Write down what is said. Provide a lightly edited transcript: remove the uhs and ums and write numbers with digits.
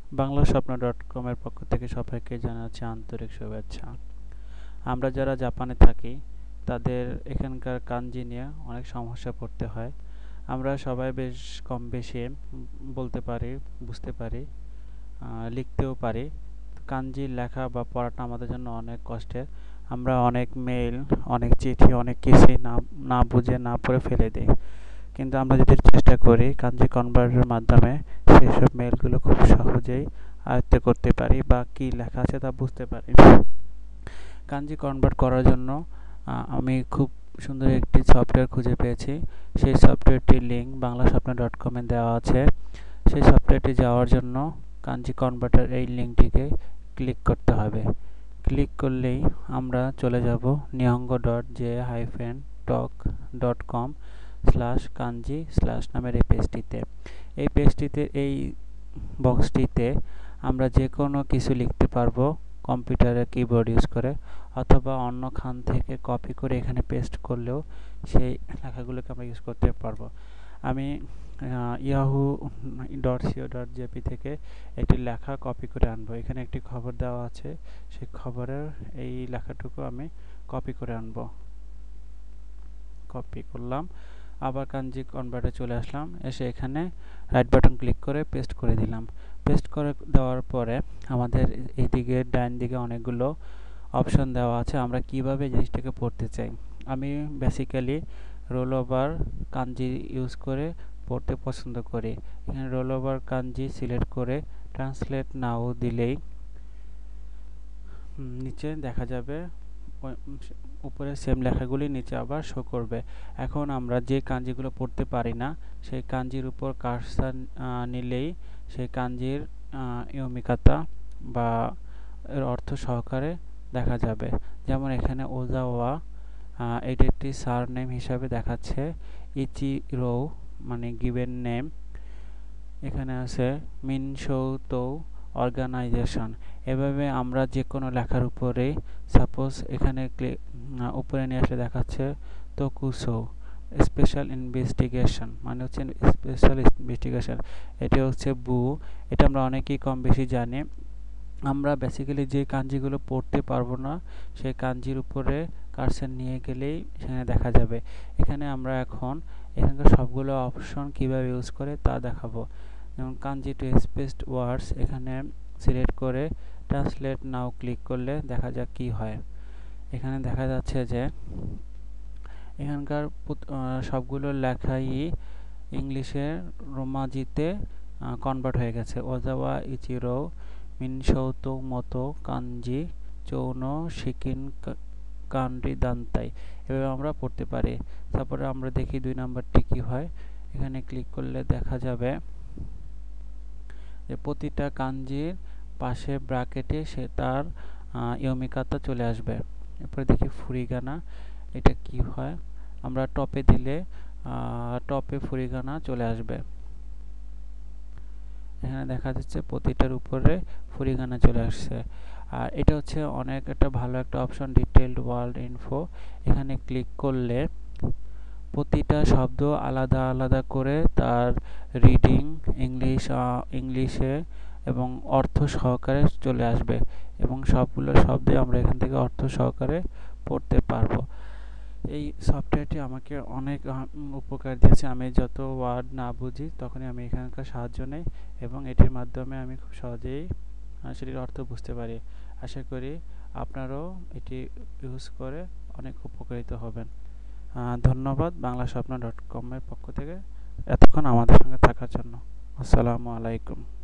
বাংলাস্বপ্ন.com এর পক্ষ থেকে সবাইকে জানাচ্ছি আন্তরিক শুভেচ্ছা। আমরা যারা জাপানে থাকি তাদের এখানকার কাঞ্জি নিয়ে অনেক সমস্যা পড়তে হয়। আমরা সবাই বেশ কম বেশি বলতে পারি, বুঝতে পারি, লিখতেও পারি। কাঞ্জি লেখা বা পড়াটা আমাদের জন্য অনেক কষ্টের। আমরা অনেক মেইল, অনেক চিঠি, অনেক কিছুই না বুঝে না পড়ে ফেলে দিই। কিন্তু আমরা যদি চেষ্টা করি কাঞ্জি কনভার্টের মাধ্যমে সেসব মেইলগুলো খুব সহজেই আয়ত্ত করতে পারি বা কি লেখা আছে তা বুঝতে পারি। কাঞ্জি কনভার্ট করার জন্য আমি খুব সুন্দর একটি সফটওয়্যার খুঁজে পেয়েছি। সেই সফটওয়্যারটির লিঙ্ক বাংলাস্বপ্ন.com এ দেওয়া আছে। সেই সফটওয়্যারটি যাওয়ার জন্য কাঞ্জি কনভার্টার এই লিঙ্কটিকে ক্লিক করতে হবে। ক্লিক করলেই আমরা চলে যাব nihongo.j-talk.com/kanji/ নামের এই পেজটিতে। এই পেজটিতে এই বক্সটিতে আমরা যে কোনো কিছু লিখতে পারবো কম্পিউটারের কিবোর্ড ইউজ করে, অথবা অন্য খান থেকে কপি করে এখানে পেস্ট করলেও সেই লেখাগুলোকে আমরা ইউজ করতে পারবো। আমি yahoo.co.jp থেকে একটি লেখা কপি করে আনবো। এখানে একটি খবর দেওয়া আছে, সেই খবরের এই লেখাটুকু আমি কপি করে আনবো। কপি করলাম, আবার কাঞ্জি কনভার্টে চলে আসলাম, এসে এখানে রাইট বাটন ক্লিক করে পেস্ট করে দিলাম। পেস্ট করে দেওয়ার পরে আমাদের এইদিকে ডান দিকে অনেকগুলো অপশন দেওয়া আছে আমরা কিভাবে জিনিসটাকে পড়তে চাই। আমি basically roll over kanji use করে পড়তে পছন্দ করি। এখানে রোল ওভার কাঞ্জি সিলেক্ট করে ট্রান্সলেট নাও দিলেই নিচে দেখা যাবে উপরে সেম লেখাগুলি নিচে আবার শো করবে। এখন আমরা যে কাঞ্জিগুলো পড়তে পারি না সেই কাঞ্জির উপর কার্সার নিলেই সেই কাঞ্জির ইয়মিকাতা বা এর অর্থ সহকারে দেখা যাবে। যেমন এখানে ওজাওয়া এটি একটি সারনেম হিসাবে দেখাচ্ছে। ইচিরো মানে গিভেন নেম। এখানে আছে মিনশৌতো অর্গানাইজেশন। এভাবে আমরা যে কোনো লেখার উপরে সাপোজ এখানে উপরে নিয়ে আসলে দেখাচ্ছে তোকুসো স্পেশাল ইনভেস্টিগেশন, মানে হচ্ছে স্পেশাল ইনভেস্টিগেশন। এটি হচ্ছে বু। এটা আমরা অনেকেই কম বেশি জানি। আমরা বেসিক্যালি যে কাঞ্জিগুলো পড়তে পারবো না সেই কাঞ্জির উপরে কার্সর নিয়ে গেলেই সেখানে দেখা যাবে। এখানে আমরা এখানকার সবগুলো অপশন কিভাবে ইউজ করে তা দেখাবো। যেমন কাঞ্জি টু স্পেসড ওয়ার্ডস, এখানে সিলেক্ট করে ট্রান্সলেট নাও ক্লিক করলে দেখা যাক কি হয়। এখানে দেখা যাচ্ছে যে এখানকার সবগুলো লেখাই ইংলিশের রোমাজিতে কনভার্ট হয়ে গেছে। ওজাওয়া ইচিরো মিনশৌতো মতো কাঞ্জি চৌনো শিকিন কান্ডি দান্তাই, এভাবে আমরা পড়তে পারি। তারপরে আমরা দেখি 2 নাম্বারটি কি হয়। এখানে ক্লিক করলে দেখা যাবে যে প্রতিটা কাঞ্জির পাশে ব্র্যাকেটে সে তার ইয়মিকাতা চলে আসবে। এরপরে দেখি ফুরিগানা, এটা কি হয়। আমরা টপে দিলে টপে ফুরিগানা চলে আসবে। এখানে দেখা যাচ্ছে প্রতিটার উপরে ফুরিগানা চলে আসছে। আর এটা হচ্ছে অনেক একটা ভালো একটা অপশন, ডিটেইলড ওয়ার্ল্ড ইনফো। এখানে ক্লিক করলে প্রতিটা শব্দ আলাদা আলাদা করে তার রিডিং ইংলিশে এবং অর্থ সহকারে চলে আসবে, এবং সবগুলো শব্দে আমরা এখান থেকে অর্থ সহকারে পড়তে পারবো। এই সফটওয়্যারটি আমাকে অনেক উপকার দিয়েছে। আমি যত ওয়ার্ড না বুঝি তখনই আমি এখানকার সাহায্য নেই, এবং এটির মাধ্যমে আমি খুব সহজেই সেটির অর্থ বুঝতে পারি। আশা করি আপনারাও এটি ইউজ করে অনেক উপকৃত হবেন। ধন্যবাদ বাংলাস্বপ্ন.com এর পক্ষ থেকে এতক্ষণ আমাদের সঙ্গে থাকার জন্য। আসসালামু আলাইকুম।